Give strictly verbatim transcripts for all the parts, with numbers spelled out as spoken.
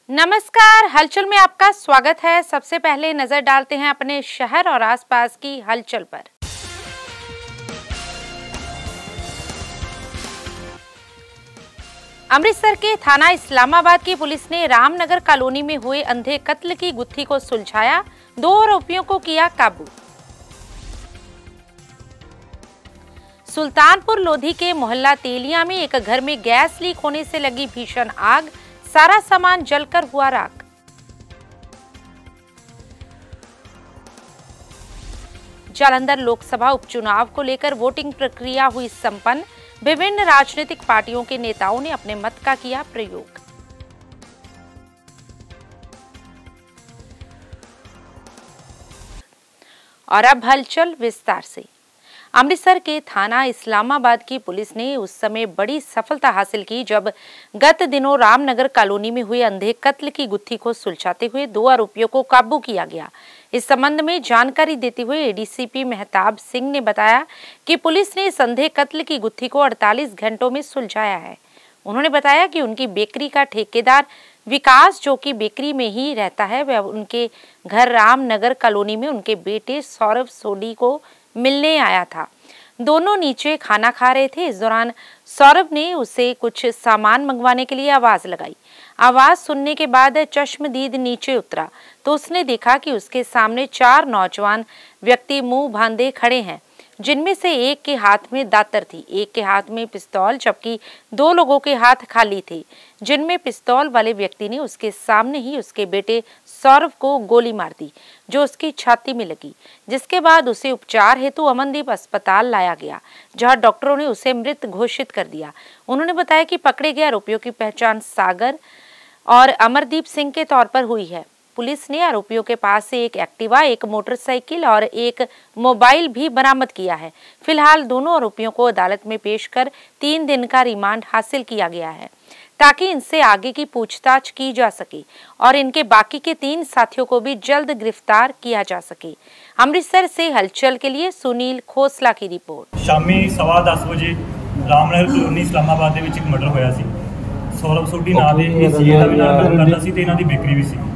नमस्कार, हलचल में आपका स्वागत है। सबसे पहले नजर डालते हैं अपने शहर और आसपास की हलचल पर। अमृतसर के थाना इस्लामाबाद की पुलिस ने रामनगर कॉलोनी में हुए अंधे कत्ल की गुत्थी को सुलझाया, दो आरोपियों को किया काबू। सुल्तानपुर लोधी के मोहल्ला तेलिया में एक घर में गैस लीक होने से लगी भीषण आग, सारा सामान जलकर हुआ राख। जालंधर लोकसभा उपचुनाव को लेकर वोटिंग प्रक्रिया हुई संपन्न, विभिन्न राजनीतिक पार्टियों के नेताओं ने अपने मत का किया प्रयोग। और अब हलचल विस्तार से। अमृतसर के थाना इस्लामाबाद की पुलिस ने उस समय बड़ी सफलता हासिल की जब गत दिनों रामनगर कॉलोनी में हुए अंधे कत्ल की गुत्थी को सुलझाते हुए दो आरोपियों को काबू किया गया। इस संबंध में जानकारी देते हुए एडीसीपी मेहताब सिंह ने बताया कि पुलिस ने इस अंधे कत्ल की गुत्थी को अड़तालीस घंटों में सुलझाया है। उन्होंने बताया कि उनकी बेकरी का ठेकेदार विकास, जो कि बेकरी में ही रहता है, वह उनके घर रामनगर कॉलोनी में उनके बेटे सौरभ सोडी को मिलने आया था। दोनों नीचे खाना खा रहे थे। इस दौरान सौरभ ने उसे कुछ सामान मंगवाने के लिए आवाज लगाई। आवाज सुनने के बाद चश्मदीद नीचे उतरा तो उसने देखा कि उसके सामने चार नौजवान व्यक्ति मुंह बांधे खड़े हैं, जिनमें से एक के हाथ में दातर थी, एक के हाथ में पिस्तौल, जबकि दो लोगों के हाथ खाली थे। जिनमें पिस्तौल वाले व्यक्ति ने उसके सामने ही उसके बेटे सौरभ को गोली मार दी, जो उसकी छाती में लगी, जिसके बाद उसे उपचार हेतु अमनदीप अस्पताल लाया गया, जहां डॉक्टरों ने उसे मृत घोषित कर दिया। उन्होंने बताया कि पकड़े गए आरोपियों की पहचान सागर और अमरदीप सिंह के तौर पर हुई है। पुलिस ने आरोपियों के पास से एक एक्टिवा, एक मोटरसाइकिल और एक मोबाइल भी बरामद किया है। फिलहाल दोनों आरोपियों को अदालत में पेश कर तीन दिन का रिमांड हासिल किया गया है, ताकि इनसे आगे की पूछताछ की जा सके और इनके बाकी के तीन साथियों को भी जल्द गिरफ्तार किया जा सके। अमृतसर से हलचल के लिए सुनील खोसला की रिपोर्ट। शामी सवा दस बजे रामनगर कॉलोनी इस्लामाबाद ਦੇ ਵਿੱਚ ਇੱਕ ਮਰਡਰ ਹੋਇਆ ਸੀ। ਸੌਰਭ ਸੋਢੀ ਨਾਂ ਦੇ ਇਹ ਸੀਏ ਦਾ ਵੀ ਨਾਮ ਕਰਦਾ ਸੀ ਤੇ ਇਹਨਾਂ ਦੀ ਬੇਕਰੀ ਵੀ ਸੀ।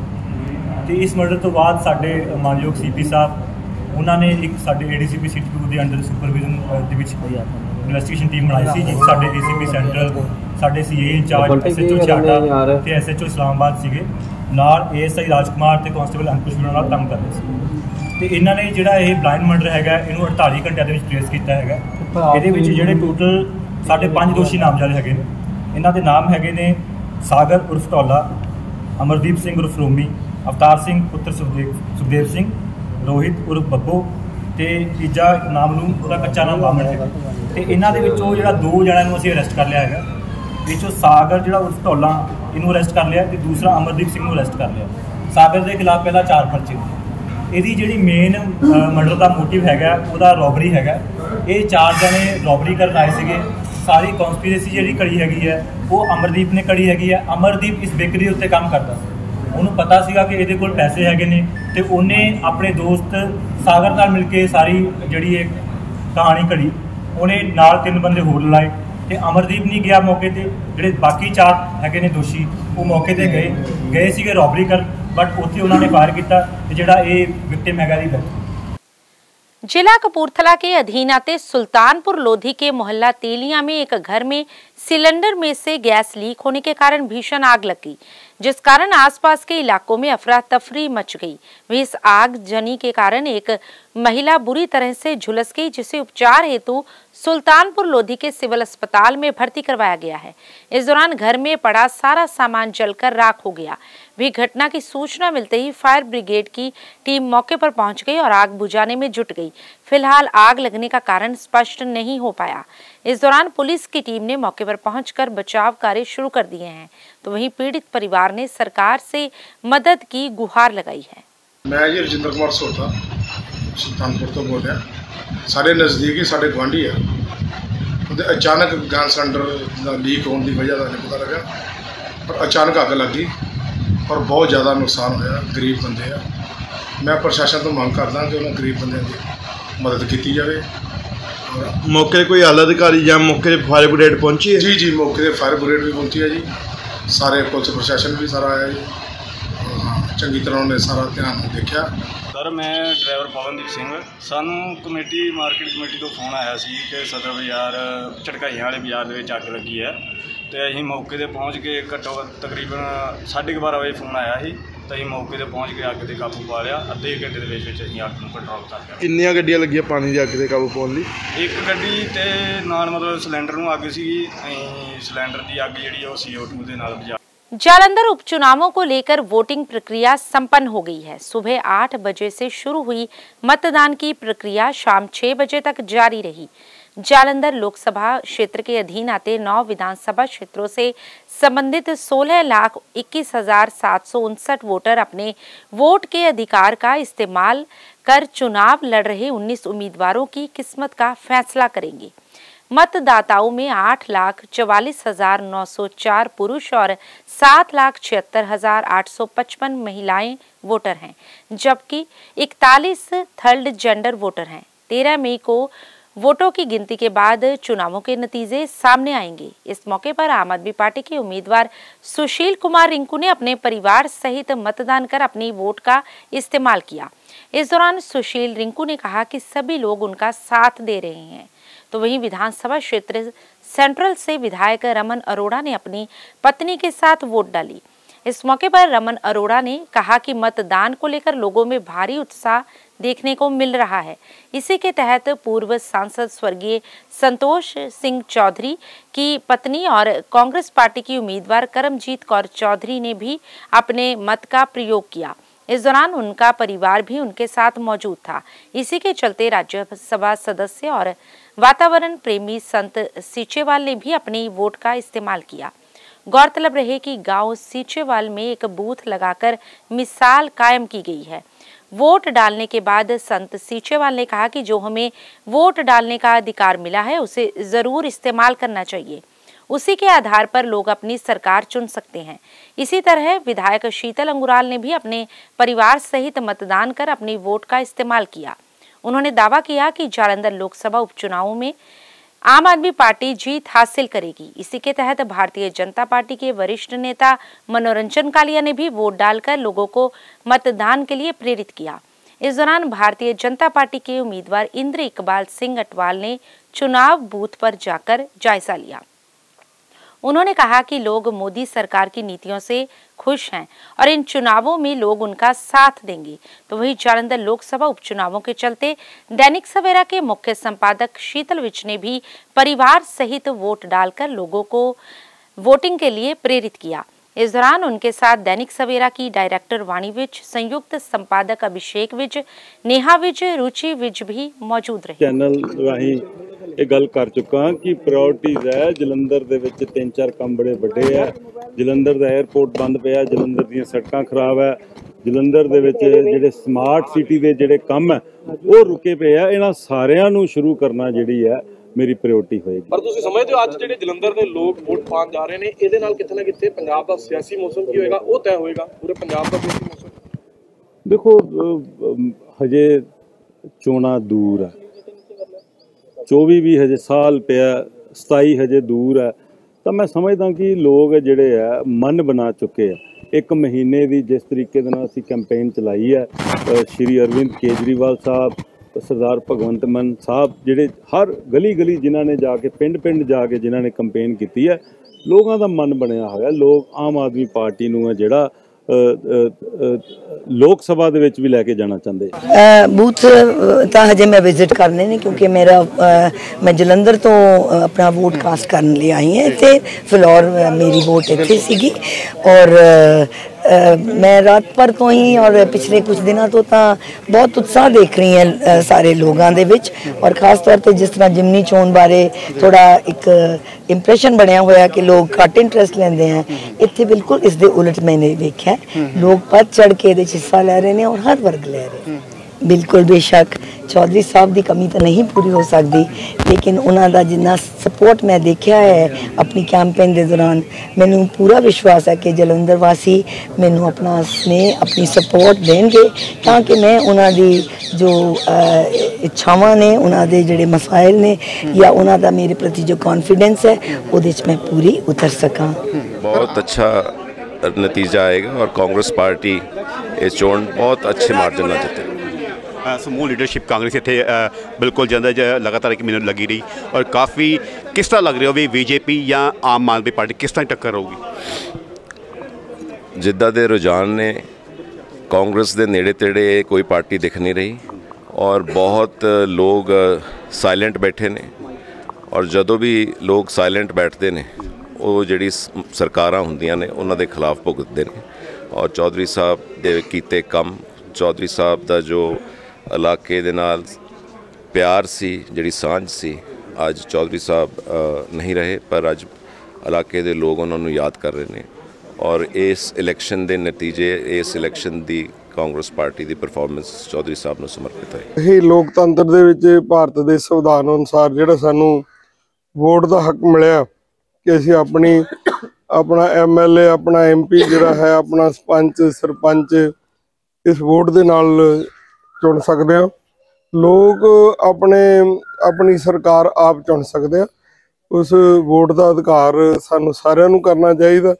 ਤੇ ਇਸ ਮਰਡਰ ਤੋਂ ਬਾਅਦ ਸਾਡੇ ਮਾਨਯੋਗ ਸੀਪੀ ਸਾਹਿਬ ਉਹਨਾਂ ਨੇ ਇੱਕ ਸਾਡੇ ਏਡੀਸੀਪੀ ਸਿਟੀ ਟੂ ਦੇ ਅੰਡਰ ਸੁਪਰਵਿਜ਼ਨ ਦੇ ਵਿੱਚ ਇਨਵੈਸਟੀਗੇਸ਼ਨ ਟੀਮ ਬਣਾਈ ਸੀ, ਜਿਸ ਸਾਡੇ ਏਸੀਪੀ ਸੈਂਟਰਲ, ਸਾਡੇ ਸੀਏ ਇੰਚਾਰਜ ਐਸਐਚਓ ਚਾਟਾ ਤੇ ਐਸਐਚਓ ਇਸਲਾਮਾਬਾਦ ਸੀਗੇ, ਨਾਲ ਏਐਸਆਈ ਰਾਜਕੁਮਾਰ ਤੇ ਕਾਂਸਟੇਬਲ ਅੰਕੁਸ਼ ਉਹਨਾਂ ਨਾਲ ਕੰਮ ਕਰਦੇ ਸੀ। ਤੇ ਇਹਨਾਂ ਨੇ ਜਿਹੜਾ ਇਹ ਬਲਾਈਂਡ ਮਰਡਰ ਹੈਗਾ ਇਹਨੂੰ ਅੜਤਾਲੀ ਘੰਟਿਆਂ ਦੇ ਵਿੱਚ ਟ੍ਰੇਸ ਕੀਤਾ ਹੈਗਾ। ਇਹਦੇ ਵਿੱਚ ਜਿਹੜੇ ਟੋਟਲ ਸਾਡੇ ਪੰਜ ਦੋਸ਼ੀ ਨਾਮਜ਼ਦ ਹੈਗੇ ਨੇ। ਇਹਨਾਂ ਦੇ ਨਾਮ ਹੈਗੇ ਨੇ ਸਾਗਰ ਉਰਫ ਟੋਲਾ, ਅਮਰਦੀਪ ਸਿੰਘ ਉਰਫ ਰੋਮੀ, ਅਵਤਾਰ ਸਿੰਘ ਪੁੱਤਰ ਸੁਖਦੇਵ ਸੁਖਦੇਵ ਸਿੰਘ, ਰੋਹਿਤ ਉਰਫ ਬੱਬੋ ਤੇ ਤੀਜਾ ਨਾਮ ਨੂੰ ਉਹਦਾ ਕੱਚਾ ਨਾਮ ਬਾਮਣ ਹੈਗਾ। ਤੇ ਇਹਨਾਂ ਦੇ ਵਿੱਚੋਂ ਜਿਹੜਾ ਦੋ ਜਣਿਆਂ ਨੂੰ ਅਸੀਂ ਅਰੈਸਟ ਕਰ ਲਿਆ ਹੈਗਾ। ਵਿੱਚੋਂ ਸਾਗਰ ਜਿਹੜਾ ਉਰਫ ਟੋਲਾ ਇਹਨੂੰ ਅਰੈਸਟ ਕਰ ਲਿਆ ਤੇ ਦੂਸਰਾ ਅਮਰਦੀਪ ਸਿੰਘ ਨੂੰ ਅਰੈਸਟ ਕਰ ਲਿਆ। ਸਾਗਰ ਦੇ ਖਿਲਾਫ ਪਹਿਲਾਂ ਚਾਰ ਪਰਚੇ। ਇਹਦੀ ਜਿਹੜੀ ਮੇਨ ਮਰਡਰ ਦਾ ਮੋਟਿਵ ਹੈਗਾ ਉਹਦਾ ਰੋਬਰੀ ਹੈਗਾ। ਇਹ ਚਾਰ ਜਣੇ ਰੋਬਰੀ ਕਰਨ ਆਏ ਸੀਗੇ। ਸਾਰੀ ਕੌਂਸਪੀਰੇਸੀ ਜਿਹੜੀ ਕੜੀ ਹੈਗੀ ਹੈ ਉਹ ਅਮਰਦੀਪ ਨੇ ਕੜੀ ਹੈਗੀ ਹੈ। ਅਮਰਦੀਪ ਇਸ ਬੇਕਰੀ ਉੱਤੇ ਕੰਮ ਕਰਦਾ ਸੀ। ਉਹਨੂੰ ਪਤਾ ਸੀਗਾ ਕਿ ਇਹਦੇ ਕੋਲ ਪੈਸੇ ਹੈਗੇ ਨੇ ਤੇ ਉਹਨੇ ਆਪਣੇ ਦੋਸਤ ਸਾਗਰ ਨਾਲ ਮਿਲ ਕੇ ਸਾਰੀ ਜਿਹੜੀ ਇਹ ਕਹਾਣੀ ਘੜੀ। ਉਹਨੇ ਨਾਲ ਤਿੰਨ ਬੰਦੇ ਹੋਰ ਲਾਏ ਤੇ ਅਮਰਦੀਪ ਨਹੀਂ ਗਿਆ ਮੌਕੇ ਤੇ। ਜਿਹੜੇ ਬਾਕੀ ਚਾਰ ਹੈਗੇ ਨੇ ਦੋਸ਼ੀ ਉਹ ਮੌਕੇ ਤੇ ਗਏ ਗਏ ਸੀਗੇ ਰੋਬਰੀ ਕਰ, बट उत्थे उन्होंने फायर किया जिहड़ा ये विक्टिम हैगा दी डेथ। जिला कपूरथला के अधीन आते सुल्तानपुर लोधी के मोहल्ला तेलिया में एक घर में सिलेंडर में से गैस लीक होने के कारण भीषण आग लगी, जिस कारण आसपास के इलाकों में अफरा तफरी मच गई। वहीं इस आग जनी के कारण एक महिला बुरी तरह से झुलस गई, जिसे उपचार हेतु सुल्तानपुर लोधी के सिविल अस्पताल में भर्ती करवाया गया है। इस दौरान घर में पड़ा सारा सामान जलकर राख हो गया। भी घटना की सूचना मिलते ही फायर ब्रिगेड की टीम मौके पर पहुंच गई और आग बुझाने में जुट गई। फिलहाल आग लगने का कारण स्पष्ट नहीं हो पाया। इस दौरान पुलिस की टीम ने मौके पर पहुंचकर बचाव कार्य शुरू कर दिए हैं, तो वहीं पीड़ित परिवार ने सरकार से मदद की गुहार लगाई है। मैं जी रजिंदर कुमार सोता सुल्तानपुर तो बोल रहा। साढ़े नज़दीकी साढ़े गुआढ़ी है, अचानक गैस सिलेंडर लीक होने की वजह का नहीं पता लगा, पर अचानक अग लग गई और बहुत ज़्यादा नुकसान होया। गरीब बंदे आ। मैं प्रशासन तो मंग करदा कि उन्होंने गरीब बंदे की मदद की जाए। मौके कोई आला अधिकारी या मौके फायर ब्रिगेड पहुंची है? जी जी मौके फायर ब्रिगेड भी पहुंची है जी। सारे पुलिस प्रशासन भी सारा आया जी, चंगी तरह उन्हें सारा ध्यान देखा। सर मैं ड्राइवर पवनदीप सिंह, सानू कमेटी मार्केट कमेटी तो फोन आया सी कि सदर बाज़ार झटकाइयां वाले बाज़ार दे विच अग लगी है, तो असीं मौके ते पहुँच के घट्टो तकरीबन साढ़े बारह बजे फोन आया ਸੀ तो असीं मौके ते पहुँच के अग ते काबू पा लिया। अद्धे घंटे दे विच विच असीं अग नूं कंट्रोल कर लिया। किन्नियां गड्डियां लगियां पानी दी अग ते काबू पाउण लई? एक गड्डी ते नाल मतलब सिलेंडर नूं अग सी, असीं सिलेंडर दी अग जिहड़ी ओ सी ओ टू दे नाल बुझा। जालंधर उपचुनावों को लेकर वोटिंग प्रक्रिया संपन्न हो गई है। सुबह आठ बजे से शुरू हुई मतदान की प्रक्रिया शाम छह बजे तक जारी रही। जालंधर लोकसभा क्षेत्र के अधीन आते नौ विधानसभा क्षेत्रों से संबंधित सोलह लाख इक्कीस हजार सात सौ उनसठ वोटर अपने वोट के अधिकार का इस्तेमाल कर चुनाव लड़ रहे उन्नीस उम्मीदवारों की किस्मत का फैसला करेंगे। मतदाताओं में आठ लाख चवालीस हजार नौ सौ चार पुरुष और सात लाख छिहत्तर हजार आठ सौ पचपन महिलाएं वोटर हैं, जबकि इकतालीस थर्ड जेंडर वोटर हैं। तेरह मई को वोटों की गिनती के बाद चुनावों के नतीजे सामने आएंगे। इस मौके पर आम आदमी पार्टी के उम्मीदवार सुशील कुमार रिंकू ने अपने परिवार सहित मतदान कर अपनी वोट का इस्तेमाल किया। इस दौरान सुशील रिंकू ने कहा कि सभी लोग उनका साथ दे रहे हैं। तो वहीं विधानसभा क्षेत्र सेंट्रल से विधायक रमन अरोड़ा ने अपनी पत्नी के साथ वोट डाली। इस मौके पर रमन अरोड़ा ने कहा कि मतदान को लेकर लोगों में भारी उत्साह देखने को मिल रहा है। इसी के तहत पूर्व सांसद स्वर्गीय संतोष सिंह चौधरी की पत्नी और कांग्रेस पार्टी की उम्मीदवार करमजीत कौर चौधरी ने भी अपने मत का प्रयोग किया। इस दौरान उनका परिवार भी उनके साथ मौजूद था। इसी के चलते राज्यसभा सदस्य और वातावरण प्रेमी संत सीचेवाल ने भी अपनी वोट का इस्तेमाल किया। गौरतलब रहे कि गांव सीचेवाल में एक बूथ लगाकर मिसाल कायम की गई है। वोट डालने के बाद संत सीचेवाल ने कहा कि जो हमें वोट डालने का अधिकार मिला है उसे जरूर इस्तेमाल करना चाहिए। उसी के आधार पर लोग अपनी सरकार चुन सकते हैं। इसी तरह विधायक शीतल अंगुराल ने भी अपने परिवार सहित मतदान कर अपनी वोट का इस्तेमाल किया। उन्होंने दावा किया कि जालंधर लोकसभा उपचुनावों में आम आदमी पार्टी जीत हासिल करेगी। इसी के तहत भारतीय जनता पार्टी के वरिष्ठ नेता मनोरंजन कालिया ने भी वोट डालकर लोगों को मतदान के लिए प्रेरित किया। इस दौरान भारतीय जनता पार्टी के उम्मीदवार इंद्र इकबाल सिंह अटवाल ने चुनाव बूथ पर जाकर जायजा लिया। उन्होंने कहा कि लोग मोदी सरकार की नीतियों से खुश हैं और इन चुनावों में लोग उनका साथ देंगे। तो वहीं जालंधर लोकसभा उपचुनावों के चलते दैनिक सवेरा के मुख्य संपादक शीतल विज ने भी परिवार सहित वोट डालकर लोगों को वोटिंग के लिए प्रेरित किया। इस दौरान उनके साथ दैनिक सवेरा की डायरेक्टर वाणी विज, संयुक्त संपादक अभिषेक विज, नेहा विज, रुचि विज भी मौजूद रहे। चैनल राही ਇਹ ਗੱਲ ਕਰ ਚੁੱਕਾ ਕਿ ਪ੍ਰਾਇੋਰਟੀਜ਼ ਹੈ। ਜਲੰਧਰ ਦੇ ਵਿੱਚ ਤਿੰਨ ਚਾਰ ਕੰਮ ਬੜੇ ਵੱਡੇ ਹੈ। ਜਲੰਧਰ ਦਾ 에ਅਰਪੋਰਟ ਬੰਦ ਪਿਆ, ਜਲੰਧਰ ਦੀਆਂ ਸੜਕਾਂ ਖਰਾਬ ਹੈ, ਜਲੰਧਰ ਦੇ ਵਿੱਚ ਜਿਹੜੇ ਸਮਾਰਟ ਸਿਟੀ ਦੇ ਜਿਹੜੇ ਕੰਮ ਹੈ ਉਹ ਰੁਕੇ ਪਏ ਆ। ਇਹਨਾਂ ਸਾਰਿਆਂ ਨੂੰ ਸ਼ੁਰੂ ਕਰਨਾ ਜਿਹੜੀ ਹੈ ਮੇਰੀ ਪ੍ਰਾਇੋਰਟੀ ਹੋਏਗੀ। ਪਰ ਤੁਸੀਂ ਸਮਝਦੇ ਹੋ ਅੱਜ ਜਿਹੜੇ ਜਲੰਧਰ ਦੇ ਲੋਕ ਵੋਟ ਪਾਉਣ ਜਾ ਰਹੇ ਨੇ ਇਹਦੇ ਨਾਲ ਕਿਤੇ ਨਾ ਕਿਤੇ ਪੰਜਾਬ ਦਾ ਸਿਆਸੀ ਮੌਸਮ ਕੀ ਹੋਏਗਾ ਉਹ ਤੈਅ ਹੋਏਗਾ। ਪੂਰੇ ਪੰਜਾਬ ਦਾ ਸਿਆਸੀ ਮੌਸਮ ਦੇਖੋ ਹਜੇ ਚੋਣਾਂ ਦੂਰ ਹੈ, चौबी भी हजे साल पिया, सताई हजे दूर है। तो मैं समझदा कि लोग जिहड़े है मन बना चुके हैं। एक महीने की जिस तरीके दे नाल असीं कैंपेन चलाई है, श्री अरविंद केजरीवाल साहब, सरदार भगवंत मान साहब जिहड़े हर गली गली जिन्हां ने जाके पिंड पिंड जाके जिन्हां ने कैंपेन की है, लोगों का मन बनया होया। लोग आम आदमी पार्टी नूं है जिहड़ा लोक सभा दे विच भी लैके जाना चाहते। बूथ तो हजे मैं विजिट करने नहीं क्योंकि मेरा आ, मैं जलंधर तो अपना वोट कास्ट करने लिए आई है इतने फिलौर मेरी वोट इतने सीगी और आ, मैं रात पर तो ही और पिछले कुछ दिनों तो ता बहुत उत्साह देख रही हैं सारे लोगों दे विच और खास तौर पर जिस तरह जिमनी चोन बारे थोड़ा एक इंप्रेशन बनया हुआ कि लोग घट इंटरस्ट लेंदे हैं। इत्थे बिल्कुल इस दे उलट मैंने देखा लोग पद चढ़ के हिस्सा ले रहे हैं और हर वर्ग ले रहे हैं। बिल्कुल बेशक चौधरी साहब की कमी तो नहीं पूरी हो सकती लेकिन उन्होंने जिन्ना सपोर्ट मैं देखा है अपनी कैंपेन के दौरान मैनू पूरा विश्वास है कि जलंधर वासी मैनू अपना स्नेह अपनी सपोर्ट देंगे ताकि मैं उन्होंने जो इच्छावां ने उन्होंने जोड़े मसाइल ने या उन्होंने मेरे प्रति जो कॉन्फिडेंस है वो मैं पूरी उतर सका। बहुत अच्छा नतीजा आएगा और कांग्रेस पार्टी ये चोण बहुत अच्छे मार्जिन ਨਾਲ ਜਿੱਤੇਗੀ। ਸਮੂਹ ਲੀਡਰਸ਼ਿਪ ਕਾਂਗਰਸ ਇੱਥੇ ਬਿਲਕੁਲ ਜਾਂਦਾ ਜ ਲਗਾਤਾਰ ਇੱਕ ਮਹੀਨੇ ਲੱਗੀ ਰਹੀ ਔਰ ਕਾਫੀ ਕਿਸ ਤਰ੍ਹਾਂ ਲੱਗ ਰਿਹਾ ਵੀ ਬੀਜੇਪੀ ਜਾਂ ਆਮ ਆਦਮੀ ਪਾਰਟੀ ਕਿਸ ਤਰ੍ਹਾਂ ਟੱਕਰ ਰਹੂਗੀ? ਜਿੱਦਾਂ ਦੇ ਰੁਝਾਨ ਨੇ ਕਾਂਗਰਸ ਦੇ ਨੇੜੇ ਤੇੜੇ ਕੋਈ ਪਾਰਟੀ ਦਿਖ ਨਹੀਂ ਰਹੀ ਔਰ ਬਹੁਤ ਲੋਕ ਸਾਇਲੈਂਟ ਬੈਠੇ ਨੇ ਔਰ ਜਦੋਂ ਵੀ ਲੋਕ ਸਾਇਲੈਂਟ ਬੈਠਦੇ ਨੇ ਉਹ ਜਿਹੜੀ ਸਰਕਾਰਾਂ ਹੁੰਦੀਆਂ ਨੇ ਉਹਨਾਂ ਦੇ ਖਿਲਾਫ ਭੁਗਤਦੇ ਨੇ ਔਰ ਚੌਧਰੀ ਸਾਹਿਬ ਦੇ ਕੀਤੇ ਕੰਮ ਚੌਧਰੀ ਸਾਹਿਬ ਦਾ ਜੋ ਇਲਾਕੇ ਦੇ ਨਾਲ ਪਿਆਰ ਸੀ ਜਿਹੜੀ ਸਾਂਝ ਸੀ ਅੱਜ ਚੌਧਰੀ ਸਾਹਿਬ ਨਹੀਂ ਰਹੇ ਪਰ ਅੱਜ ਇਲਾਕੇ ਦੇ ਲੋਕ ਉਹਨਾਂ ਨੂੰ ਯਾਦ ਕਰ ਰਹੇ ਨੇ ਔਰ ਇਸ ਇਲੈਕਸ਼ਨ ਦੇ ਨਤੀਜੇ ਇਸ ਇਲੈਕਸ਼ਨ ਦੀ ਕਾਂਗਰਸ ਪਾਰਟੀ ਦੀ ਪਰਫਾਰਮੈਂਸ ਚੌਧਰੀ ਸਾਹਿਬ ਨੂੰ ਸਮਰਪਿਤ ਹੈ। ਇਹ ਲੋਕਤੰਤਰ ਦੇ ਵਿੱਚ ਭਾਰਤ ਦੇ ਸੰਵਿਧਾਨ ਅਨੁਸਾਰ ਜਿਹੜਾ ਸਾਨੂੰ ਵੋਟ ਦਾ ਹੱਕ ਮਿਲਿਆ ਕਿ ਅਸੀਂ ਆਪਣੀ ਆਪਣਾ ਐਮ ਐਲ ਏ ਆਪਣਾ ਐਮ ਪੀ ਜਿਹੜਾ ਹੈ ਆਪਣਾ ਸਰਪੰਚ ਸਰਪੰਚ ਇਸ ਵੋਟ ਦੇ ਨਾਲ ਚੁਣ ਸਕਦੇ ਹਾਂ। ਲੋਕ ਆਪਣੇ ਆਪਣੀ ਸਰਕਾਰ ਆਪ ਚੁਣ ਸਕਦੇ ਆ। ਉਸ ਵੋਟ ਦਾ ਅਧਿਕਾਰ ਸਾਨੂੰ ਸਾਰਿਆਂ ਨੂੰ ਕਰਨਾ ਚਾਹੀਦਾ।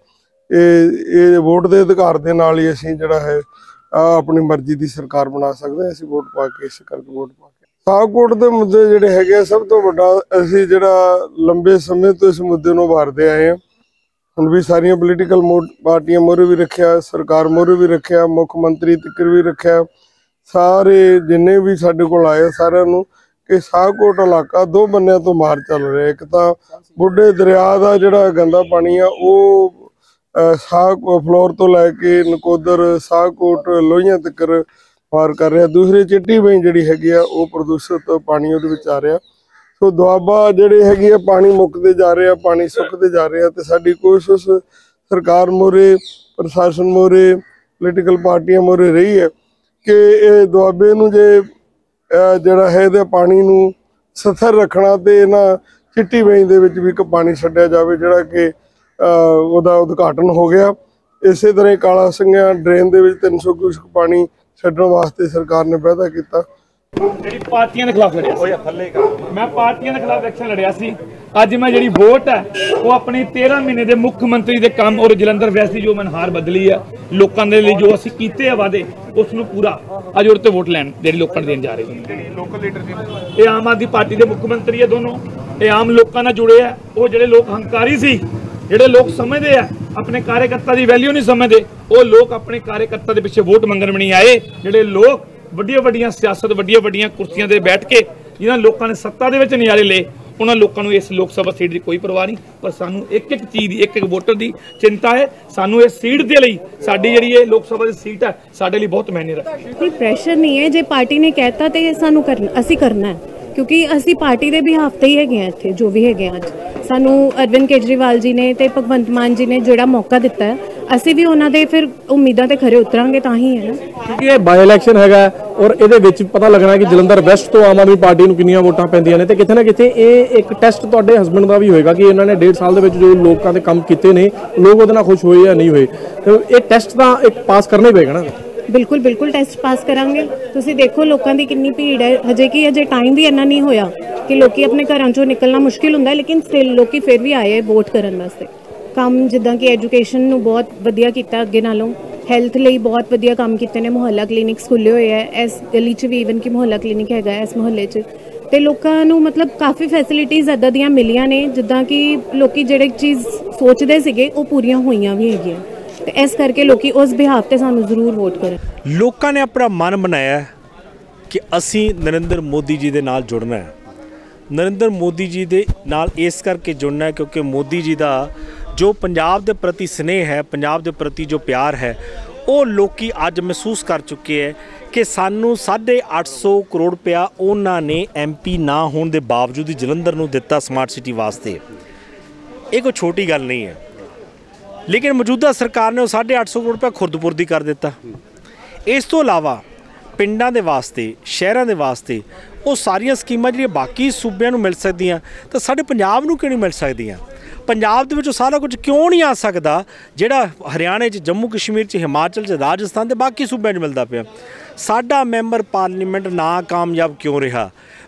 ਇਹ ਇਹ ਵੋਟ ਦੇ ਅਧਿਕਾਰ ਦੇ ਨਾਲ ਹੀ ਅਸੀਂ ਜਿਹੜਾ ਹੈ ਆਪਣੀ ਮਰਜ਼ੀ ਦੀ ਸਰਕਾਰ ਬਣਾ ਸਕਦੇ ਹਾਂ। ਅਸੀਂ ਵੋਟ ਪਾ ਕੇ ਇਸ ਕਰਕੇ ਵੋਟ ਪਾ ਕੇ ਸਾਗਕੋਟ ਦੇ ਮੁੱਦੇ ਜਿਹੜੇ ਹੈਗੇ ਆ ਸਭ ਤੋਂ ਵੱਡਾ ਅਸੀਂ ਜਿਹੜਾ ਲੰਬੇ ਸਮੇਂ ਤੋਂ ਇਸ ਮੁੱਦੇ ਨੂੰ ਉਭਾਰਦੇ ਆਏ ਹਾਂ। ਹੁਣ ਵੀ ਸਾਰੀਆਂ ਪੋਲੀਟੀਕਲ ਪਾਰਟੀਆਂ ਮੋਹਰੇ ਵੀ ਰੱਖਿਆ ਸਰਕਾਰ ਮੋਹਰੇ ਵੀ ਰੱਖਿਆ ਮੁੱਖ ਮੰਤਰੀ ਤੱਕ ਵੀ ਰੱਖਿਆ ਸਾਰੇ ਜਿੰਨੇ ਵੀ ਸਾਡੇ ਕੋਲ ਆਏ ਸਾਰਿਆਂ ਨੂੰ ਕਿ ਸਾਗਕੋਟ ਇਲਾਕਾ ਦੋ ਬੰਨਿਆਂ ਤੋਂ ਮਾਰ ਚੱਲ ਰਿਹਾ। ਇੱਕ ਤਾਂ ਬੁੱਢੇ ਦਰਿਆ ਦਾ ਜਿਹੜਾ ਗੰਦਾ ਪਾਣੀ ਆ ਉਹ ਸਾਗ ਫਲੋਰ ਤੋਂ ਲੈ ਕੇ ਨਕੋਦਰ ਸਾਗਕੋਟ ਲੋਹੀਆਂ ਤੱਕ ਮਾਰ ਕਰ ਰਿਹਾ। ਦੂਸਰੀ ਚਿੱਟੀ ਬਈ ਜਿਹੜੀ ਹੈਗੀ ਆ ਉਹ ਪ੍ਰਦੂਸ਼ਿਤ ਪਾਣੀ ਉਹਦੇ ਵਿੱਚ ਆ ਰਿਹਾ। ਸੋ ਦੁਆਬਾ ਜਿਹੜੇ ਹੈਗੇ ਆ ਪਾਣੀ ਮੁੱਕਦੇ ਜਾ ਰਹੇ ਆ ਪਾਣੀ ਸੁੱਕਦੇ ਜਾ ਰਹੇ ਆ ਤੇ ਸਾਡੀ ਕੋਸ਼ਿਸ਼ ਸਰਕਾਰ ਮੋਹਰੇ ਪ੍ਰਸ਼ਾਸਨ ਮੋਹਰੇ ਪੋਲੀਟੀਕਲ ਪਾਰਟੀਆਂ ਮੋਹਰੇ ਰਹੀ ਹੈ ਕਿ ਇਹ ਦੁਆਬੇ ਨੂੰ ਜੇ ਜਿਹੜਾ ਹੈ ਇਹਦੇ ਪਾਣੀ ਨੂੰ ਸਥਿਰ ਰੱਖਣਾ ਤੇ ਇਹਨਾਂ ਚਿੱਟੀ ਬਈ ਦੇ ਵਿੱਚ ਵੀ ਇੱਕ ਪਾਣੀ ਛੱਡਿਆ ਜਾਵੇ ਜਿਹੜਾ ਕਿ ਉਹਦਾ ਉਦਘਾਟਨ ਹੋ ਗਿਆ। ਇਸੇ ਤਰ੍ਹਾਂ ਕਾਲਾ ਸਿੰਘਾਂ ਡਰੇਨ ਦੇ ਵਿੱਚ ਤਿੰਨ ਸੌ ਕਿਊਸਕ ਪਾਣੀ ਛੱਡਣ ਵਾਸਤੇ ਸਰਕਾਰ ਨੇ ਵਾਅਦਾ ਕੀਤਾ। ਜਿਹੜੀ ਪਾਰਟੀਆਂ ਦੇ ਖਿਲਾਫ ਲੜਿਆ ਸੀ ਮੈਂ ਪਾਰਟੀਆਂ ਦੇ ਖਿਲਾਫ ਐਕਸ਼ਨ ਲੜਿਆ ਸੀ। ਅੱਜ ਮੈਂ ਜਿਹੜੀ ਵੋਟ ਹੈ ਉਹ ਆਪਣੀ ਤੇਰਾਂ ਮਹੀਨੇ ਦੇ ਮੁੱਖ ਮੰਤਰੀ ਦੇ ਕੰਮ ਔਰ ਜਲੰਧਰ ਵੈਸਟ ਦੀ ਜੋ ਮਨਹਾਰ ਬਦਲੀ ਆ ਲੋਕਾਂ ਦੇ ਲਈ ਜੋ ਅਸੀਂ ਕੀਤੇ ਆ ਵਾਅਦੇ ਉਸ ਨੂੰ ਪੂਰਾ ਅੱਜ ਉਹਦੇ ਤੇ ਵੋਟ ਲੈਣ ਜਿਹੜੀ ਲੋਕਾਂ ਨੂੰ ਦੇਣ ਜਾ ਰਹੇ ਨੇ। ਲੋਕਲ ਲੀਡਰ ਇਹ ਆਮ ਆਦਮੀ ਪਾਰਟੀ ਦੇ ਮੁੱਖ ਮੰਤਰੀ ਆ ਦੋਨੋਂ ਇਹ ਆਮ ਲੋਕਾਂ ਨਾਲ ਜੁੜੇ ਆ। ਉਹ ਜਿਹੜੇ ਲੋਕ ਹੰਕਾਰੀ ਸੀ ਜਿਹੜੇ ਲੋਕ ਸਮਝਦੇ ਆ ਆਪਣੇ ਕਾਰਜਕਰਤਾ ਦੀ ਵੈਲਿਊ ਨਹੀਂ ਸਮਝਦੇ ਉਹ ਲੋਕ ਆਪਣੇ ਕਾਰਜਕਰਤਾ ਦੇ ਪਿੱਛੇ ਵੋਟ ਮੰਗਣ ਵੀ ਨਹੀਂ ਆਏ। ਜਿਹੜੇ ਲੋਕ ਵੱਡੀਆਂ ਵੱਡੀਆਂ ਸਿਆਸਤ ਵੱਡੀਆਂ ਵੱਡੀਆਂ ਕੁਰਸੀਆਂ ਤੇ ਬੈਠ ਕੇ ਜਿਨ੍ਹਾਂ ਲੋਕਾਂ ਨੇ ਸੱਤਾ ਦੇ ਵਿੱਚ ਨਜ਼ਾਰੇ ਲਏ ਉਹਨਾਂ ਲੋਕਾਂ ਨੂੰ ਇਸ ਲੋਕ ਸਭਾ ਸੀਟ ਦੀ ਕੋਈ ਪਰਵਾਹ ਨਹੀਂ ਪਰ ਸਾਨੂੰ ਇੱਕ ਇੱਕ ਚੀਜ਼ ਦੀ ਇੱਕ ਇੱਕ ਵੋਟਰ ਦੀ ਚਿੰਤਾ ਹੈ। ਸਾਨੂੰ ਇਸ ਸੀਟ ਦੇ ਲਈ ਸਾਡੀ ਜਿਹੜੀ ਇਹ ਲੋਕ ਸਭਾ ਦੀ ਸੀਟ ਹੈ ਸਾਡੇ ਲਈ ਬਹੁਤ ਮਾਇਨੇ ਰੱਖਦੀ। ਕੋਈ ਪ੍ਰੈਸ਼ਰ ਨਹੀਂ ਹੈ ਜੇ ਪਾਰਟੀ ਨੇ ਕਹਿਤਾ ਤੇ ਸਾਨੂੰ ਕਰਨਾ ਅਸੀਂ ਕਰਨਾ ਹੈ ਕਿਉਂਕਿ ਅਸੀਂ ਪਾਰਟੀ ਦੇ ਬਿਹਾਫ ਤੇ ਹੀ ਹੈਗੇ ਆ ਇੱਥੇ ਜੋ ਵੀ ਹੈਗੇ ਆ। ਅੱਜ ਸਾਨੂੰ ਅਰਵਿੰਦ ਕੇਜਰੀਵਾਲ ਜੀ ਨੇ ਤੇ ਭਗਵੰਤ ਮਾਨ ਜੀ ਨੇ ਜਿਹੜਾ ਮੌਕਾ ਦਿੱਤਾ ਹੈ ਅਸੀਂ ਵੀ ਉਹਨਾਂ ਦੇ ਫਿਰ ਉਮੀਦਾਂ ਤੇ ਖਰੇ ਉਤਰਾਂਗੇ ਤਾਂ ਹੀ ਹੈ ਨਾ ਕਿਉਂਕਿ ਇਹ ਬਾਈ ਇਲੈਕਸ਼ਨ ਹੈਗਾ ਔਰ ਇਹਦੇ ਵਿੱਚ ਪਤਾ ਲੱਗਣਾ ਕਿ ਜਲੰਧਰ ਵੈਸਟ ਤੋਂ ਆਮ ਆਦਮੀ ਪਾਰਟੀ ਨੂੰ ਕਿੰਨੀਆਂ ਵੋਟਾਂ ਪੈਂਦੀਆਂ ਨੇ ਤੇ ਕਿਤੇ ਨਾ ਕਿਤੇ ਇਹ ਇੱਕ ਟੈਸਟ ਤੁਹਾਡੇ ਹਸਬੰਡ ਦਾ ਵੀ ਹੋਏਗਾ ਕਿ ਇਹਨਾਂ ਨੇ ਡੇਢ ਸਾਲ ਦੇ ਵਿੱਚ ਜੋ ਲੋਕਾਂ ਦੇ ਕੰਮ ਕੀਤੇ ਨੇ ਲੋਕ ਉਹਦੇ ਨਾਲ ਖੁਸ਼ ਹੋਏ ਜਾਂ ਨਹੀਂ ਹੋਏ ਤੇ ਇਹ ਟੈਸਟ ਤਾਂ ਇੱਕ ਪਾਸ ਕਰਨਾ ਹੀ ਪਏਗਾ ਨਾ। ਬਿਲਕੁਲ ਬਿਲਕੁਲ ਟੈਸਟ ਪਾਸ ਕਰਾਂਗੇ। ਤੁਸੀਂ ਦੇਖੋ ਲੋਕਾਂ ਦੀ ਕਿੰਨੀ ਭੀੜ ਹੈ ਹਜੇ ਕਿ ਅਜੇ ਟਾਈਮ ਵੀ ਇੰਨਾ ਨਹੀਂ ਹੋਇਆ ਕਿ ਲੋਕੀ ਆਪਣੇ ਘਰਾਂ ਚੋਂ ਨਿਕਲਣਾ ਮੁਸ਼ਕਿਲ ਹੁੰਦਾ ਲੇਕਿਨ ਸਟਿਲ ਲੋਕੀ ਫਿਰ ਵੀ ਆਏ ਵੋਟ ਕਰਨ ਵਾਸਤੇ। ਕੰਮ ਜਿੱਦਾਂ ਕਿ ਐਜੂਕੇਸ਼ਨ ਨੂੰ ਬਹੁਤ ਵਧੀਆ ਕੀਤਾ ਅੱਗੇ ਨਾਲੋਂ ਹੈਲਥ ਲਈ ਬਹੁਤ ਵਧੀਆ ਕੰਮ ਕੀਤੇ ਨੇ। ਮੁਹੱਲਾ ਕਲੀਨਿਕਸ ਖੁੱਲ੍ਹੇ ਹੋਏ ਹੈ ਇਸ ਗਲੀ 'ਚ ਵੀ ਈਵਨ ਕਿ ਮੁਹੱਲਾ ਕਲੀਨਿਕ ਹੈਗਾ ਇਸ ਮੁਹੱਲੇ 'ਚ ਤੇ ਲੋਕਾਂ ਨੂੰ ਮਤਲਬ ਕਾਫੀ ਫੈਸਿਲਿਟੀਜ਼ ਇੱਦਾਂ ਦੀਆਂ ਮਿਲੀਆਂ ਨੇ ਜਿੱਦਾਂ ਕਿ ਲੋਕੀ ਜਿਹੜੇ ਚੀਜ਼ ਸੋਚਦੇ ਸੀਗੇ ਉਹ ਪੂਰੀਆਂ ਹੋਈਆਂ ਵੀ ਹੈਗੀਆਂ ਤੇ ਇਸ ਕਰਕੇ ਲੋਕੀ ਉਸ ਬਿਹਾਫ ਤੇ ਸਾਨੂੰ ਜ਼ਰੂਰ ਵੋਟ ਕਰਨ। ਲੋਕਾਂ ਨੇ ਆਪਣਾ ਮਨ ਬਣਾਇਆ ਕਿ ਅਸੀਂ ਨਰਿੰਦਰ ਮੋਦੀ ਜੀ ਦੇ ਨਾਲ ਜੁੜਨਾ ਹੈ। ਨਰਿੰਦਰ ਮੋਦੀ ਜੀ ਦੇ ਨਾਲ ਇਸ ਕਰਕੇ ਜੁੜਨਾ ਹੈ ਕਿਉਂਕਿ ਮੋਦੀ ਜੀ ਦਾ ਜੋ ਪੰਜਾਬ ਦੇ ਪ੍ਰਤੀ ਸਨੇਹ ਹੈ ਪੰਜਾਬ ਦੇ ਪ੍ਰਤੀ ਜੋ ਪਿਆਰ ਹੈ ਉਹ ਲੋਕੀ ਅੱਜ ਮਹਿਸੂਸ ਕਰ ਚੁੱਕੇ ਹੈ ਕਿ ਸਾਨੂੰ ਸਾਢੇ ਅੱਠ ਸੌ ਕਰੋੜ ਰੁਪਇਆ ਉਹਨਾਂ ਨੇ ਐਮ ਪੀ ਨਾ ਹੋਣ ਦੇ ਬਾਵਜੂਦ ਜਲੰਧਰ ਨੂੰ ਦਿੱਤਾ ਸਮਾਰਟ ਸਿਟੀ ਵਾਸਤੇ। ਇਹ ਕੋਈ ਛੋਟੀ ਗੱਲ ਨਹੀਂ ਹੈ ਲੇਕਿਨ ਮੌਜੂਦਾ ਸਰਕਾਰ ਨੇ ਉਹ ਸਾਢੇ ਅੱਠ ਸੌ ਕਰੋੜ ਰੁਪਇਆ ਖੁਰਦਪੁਰਦੀ ਕਰ ਦਿੱਤਾ। ਇਸ ਤੋਂ ਇਲਾਵਾ ਪਿੰਡਾਂ ਦੇ ਵਾਸਤੇ ਸ਼ਹਿਰਾਂ ਦੇ ਵਾਸਤੇ ਉਹ ਸਾਰੀਆਂ ਸਕੀਮਾਂ ਜਿਹੜੀਆਂ ਬਾਕੀ ਸੂਬਿਆਂ ਨੂੰ ਮਿਲ ਸਕਦੀਆਂ ਤਾਂ ਸਾਡੇ ਪੰਜਾਬ ਨੂੰ ਕਿਉਂ ਨਹੀਂ ਮਿਲ ਸਕਦੀਆਂ। ਪੰਜਾਬ ਦੇ ਵਿੱਚ ਉਹ ਸਾਰਾ ਕੁਝ ਕਿਉਂ ਨਹੀਂ ਆ ਸਕਦਾ ਜਿਹੜਾ ਹਰਿਆਣੇ 'ਚ ਜੰਮੂ ਕਸ਼ਮੀਰ 'ਚ ਹਿਮਾਚਲ 'ਚ ਰਾਜਸਥਾਨ ਤੇ ਬਾਕੀ ਸੂਬਿਆਂ 'ਚ ਮਿਲਦਾ ਪਿਆ। ਸਾਡਾ ਮੈਂਬਰ ਪਾਰਲੀਮੈਂਟ ਨਾ ਕਾਮਯਾਬ ਕਿਉਂ ਰਿਹਾ।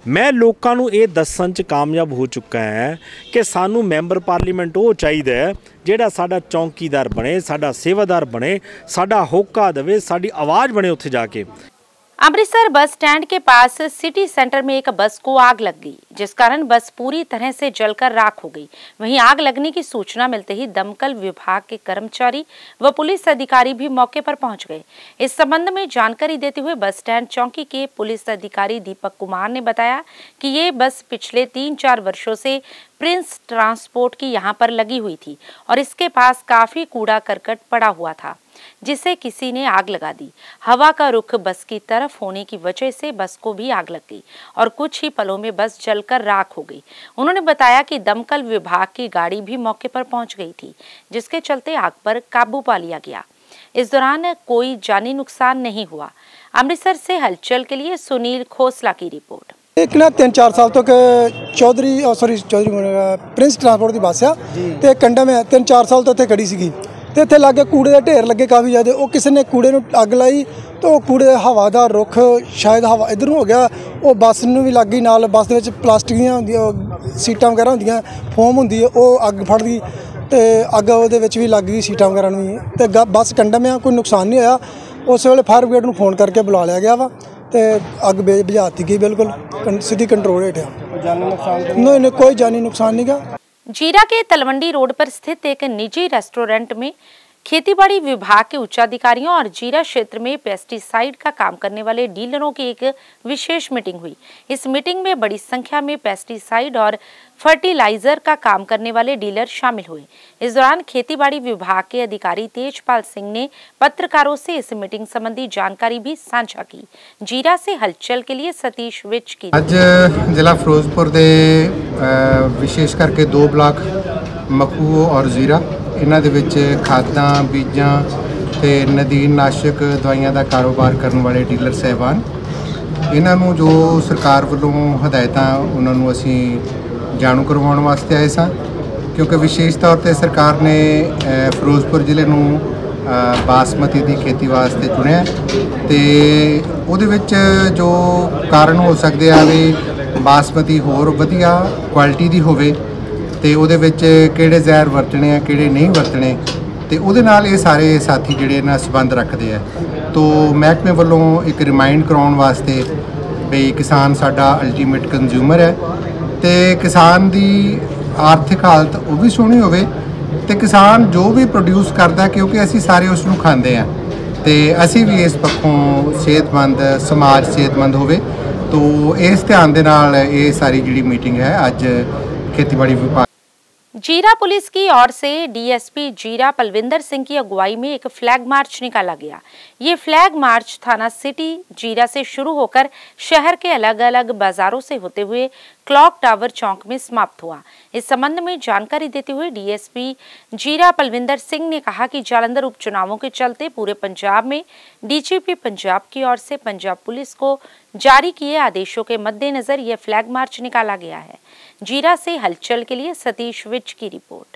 मैं लोगों को ये दसन च कामयाब हो चुका है कि सानू मैंबर पार्लीमेंट वो चाहिए जिहड़ा साडा चौकीदार बने, साडा सेवादार बने, साडा होका देवे, साडी आवाज़ बने उत्थे जाके। अमृतसर बस स्टैंड के पास सिटी सेंटर में एक बस को आग लग गई, जिस कारण बस पूरी तरह से जलकर राख हो गई। वहीं आग लगने की सूचना मिलते ही दमकल विभाग के कर्मचारी व पुलिस अधिकारी भी मौके पर पहुंच गए। इस संबंध में जानकारी देते हुए बस स्टैंड चौकी के पुलिस अधिकारी दीपक कुमार ने बताया कि ये बस पिछले तीन चार वर्षों से प्रिंस ट्रांसपोर्ट की यहाँ पर लगी हुई थी और इसके पास काफी कूड़ा करकट पड़ा हुआ था, जिसे किसी ने आग लगा दी। हवा का रुख बस की तरफ होने की वजह से बस को भी आग लग गई और कुछ ही पलों में बस जलकर राख हो गई। उन्होंने बताया कि दमकल विभाग की गाड़ी भी मौके पर पहुंच गई थी, जिसके चलते आग पर काबू पा लिया गया। इस दौरान कोई जानी नुकसान नहीं हुआ। अमृतसर से हलचल के लिए सुनील खोसला की रिपोर्ट। एक ना तीन चार साल तक Chaudhary sorry Chaudhary Prince transport की बस आ ते कंडम है तीन चार साल तो इत्थे खड़ी सीगी ते इत्थे लागे कूड़े के ढेर लगे काफ़ी ज़्यादा। वो किसी ने कूड़े नूं अग लाई तो कूड़े हवा का रुख शायद हवा इधर हो गया, वो बस नूं भी लग गई नाल। बस दे विच प्लास्टिक दियां होंदियां सीटां वगैरह होंदियां, फोम होंदी है, वो अग फड़ गई ते अग उहदे विच भी लग गई सीटां वगैरह नूं भी ते बस कंडम आ, कोई नुकसान नहीं होया। उस वेले फायर ब्रिगेड नूं फोन करके बुला लिया गया वा ते अग बुझाती गई, बिल्कुल सीधी कंट्रोल हेठ आ। नहीं नहीं कोई जानी नुकसान नहीं गा। जीरा के तलवंडी रोड पर स्थित एक निजी रेस्टोरेंट में खेतीबाड़ी विभाग के उच्चाधिकारियों और जीरा क्षेत्र में पेस्टिसाइड का काम करने वाले डीलरों की एक विशेष मीटिंग हुई। इस मीटिंग में बड़ी संख्या में पेस्टिसाइड और फर्टिलाइजर का काम करने वाले डीलर शामिल हुए। इस दौरान खेतीबाड़ी विभाग के अधिकारी तेजपाल सिंह ने पत्रकारों से इस मीटिंग संबंधी जानकारी भी साझा की। जीरा से हलचल के लिए सतीश विच की। आज जिला फिरोजपुर के विशेष करके दो ब्लॉक मखू और जीरा इन्हां दे विच खादां बीजां ते नदीनाशक दवाइयां दा कारोबार करने वाले डीलर साहबान इन्हां नूं जो सरकार वल्लों हदायतां उन्हां नूं असीं जाणू करवाउण वास्ते आए सां, क्योंकि विशेष तौर पर सरकार ने फिरोजपुर जिले नूं बासमती की खेती वास्ते चुनिया ते उहदे विच जो कारण हो सकते आ भी बासमती होर वधिया क्वालिटी दी होवे ते उहदे विच किहड़े जहर वरतने आ किहड़े नहीं वरतने ते उहदे नाल ये सारे साथी जिहड़े ना संबंध रखते हैं। तो महकमे वल्लों एक रिमाइंड कराउण वास्ते भी किसान साडा अल्टीमेट कंज्यूमर है ते किसान दी आर्थिक हालत वो भी सोहनी होवे ते किसान जो भी प्रोड्यूस करता, क्योंकि असी सारे उसनूं खांदे हैं ते असी भी इस पक्षों सेहतमंद समाज सेहतमंद होवे। तो इस ध्यान दे नाल ये सारी जिहड़ी मीटिंग है अज खेतीबाड़ी विभाग। जीरा पुलिस की ओर से डीएसपी जीरा पलविंदर सिंह की अगुवाई में एक फ्लैग मार्च निकाला गया। ये फ्लैग मार्च थाना सिटी जीरा से शुरू होकर शहर के अलग अलग बाजारों से होते हुए क्लॉक टावर चौक में समाप्त हुआ। इस संबंध में जानकारी देते हुए डीएसपी जीरा पलविंदर सिंह ने कहा कि जालंधर उपचुनावों के चलते पूरे पंजाब में डीजीपी पंजाब की ओर से पंजाब पुलिस को जारी किए आदेशों के मद्देनजर यह फ्लैग मार्च निकाला गया है। जीरा से हलचल के लिए सतीश विच की रिपोर्ट।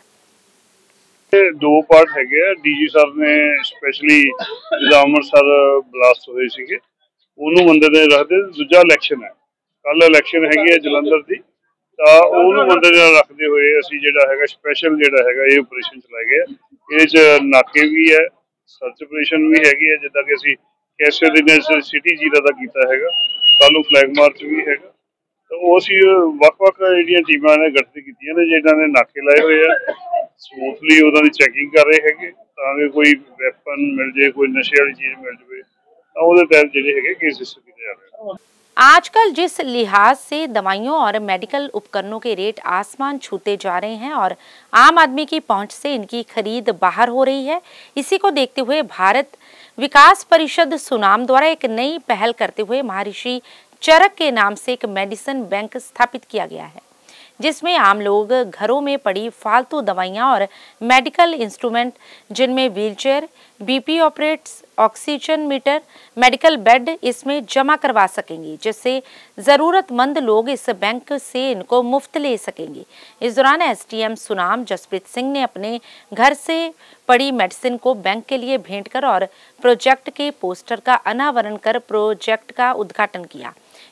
दो पार्ट है डीजी सर ने स्पेशली जिला अमृतसर ब्लास्ट होए सीगे ਉਹਨੂੰ ਬੰਦੇ ਨੇ ਰੱਖਦੇ। ਦੂਜਾ ਇਲੈਕਸ਼ਨ ਹੈ, ਕੱਲ ਇਲੈਕਸ਼ਨ ਹੈਗੀ ਹੈ ਜਲੰਧਰ ਦੀ, ਤਾਂ ਉਹਨੂੰ ਬੰਦੇ ਨਾਲ ਰੱਖਦੇ ਹੋਏ ਅਸੀਂ ਜਿਹੜਾ ਹੈਗਾ ਸਪੈਸ਼ਲ ਜਿਹੜਾ ਹੈਗਾ ਇਹ ਆਪਰੇਸ਼ਨ ਚਲਾਏ ਗਏ। ਇਹਦੇ ਚ ਨਾਕੇ ਵੀ ਹੈ, ਸਰਚ ਆਪਰੇਸ਼ਨ ਵੀ ਹੈਗੀ ਹੈ, ਜਿੱਦਾਂ ਕਿ ਅਸੀਂ ਕੈਸੇ ਦੇ ਸਿਟੀ ਜੀਰਾ ਦਾ ਕੀਤਾ ਹੈਗਾ। ਕੱਲ ਨੂੰ ਫਲੈਗ ਮਾਰਚ ਵੀ ਹੈਗਾ। तो वो असी वक्-वक् जिहड़ियां टीमां ने गठित कीतियां ने जिन्हां ने नाके लाए हुए आ, स्मूथली उहनां दी चैकिंग कर रहे हैगे तां कि कोई वैपन मिल जाए, कोई नशे वाली चीज़ मिल जाए तां उहदे तहत जिहड़े हैगे केस रजिस्टर कीते जा रहे हैं। आजकल जिस लिहाज से दवाइयों और मेडिकल उपकरणों के रेट आसमान छूते जा रहे हैं और आम आदमी की पहुंच से इनकी खरीद बाहर हो रही है, इसी को देखते हुए भारत विकास परिषद सुनाम द्वारा एक नई पहल करते हुए महर्षि चरक के नाम से एक मेडिसिन बैंक स्थापित किया गया है, जिसमें आम लोग घरों में पड़ी फालतू दवाइयां और मेडिकल इंस्ट्रूमेंट जिनमें wheelchair, BP apparatus, oxygen meter, medical bed इसमें जमा करवा सकेंगे, जिससे ज़रूरतमंद लोग इस बैंक से इनको मुफ्त ले सकेंगे। इस दौरान एसडीएम सुनाम जसप्रीत सिंह ने अपने घर से पड़ी मेडिसिन को बैंक के लिए भेंट कर और प्रोजेक्ट के पोस्टर का अनावरण कर प्रोजेक्ट का उद्घाटन किया।